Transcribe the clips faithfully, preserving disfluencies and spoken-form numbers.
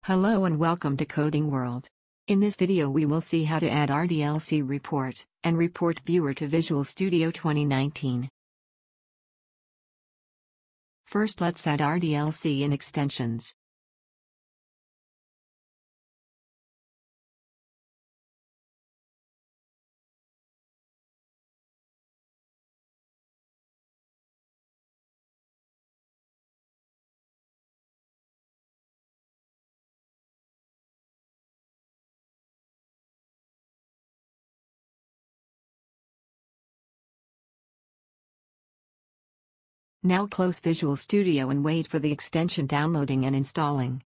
Hello and welcome to Coding World. In this video we will see how to add R D L C report and report viewer to Visual Studio twenty nineteen. First let's add R D L C in extensions. Now close Visual Studio and wait for the extension downloading and installing.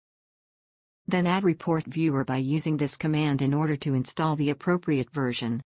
Then add ReportViewer by using this command in order to install the appropriate version.